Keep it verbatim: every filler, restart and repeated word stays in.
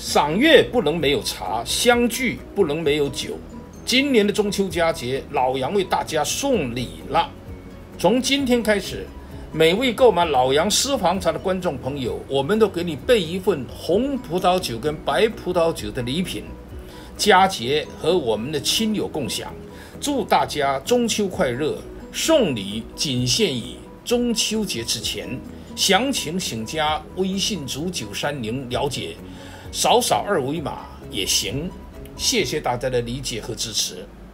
赏月不能没有茶，相聚不能没有酒。今年的中秋佳节，老杨为大家送礼了。从今天开始，每位购买老杨私房茶的观众朋友，我们都给你备一份红葡萄酒跟白葡萄酒的礼品，佳节和我们的亲友共享。祝大家中秋快乐！送礼仅限于中秋节之前，详情请加微信组九三零了解，扫扫二维码也行。谢谢大家的理解和支持。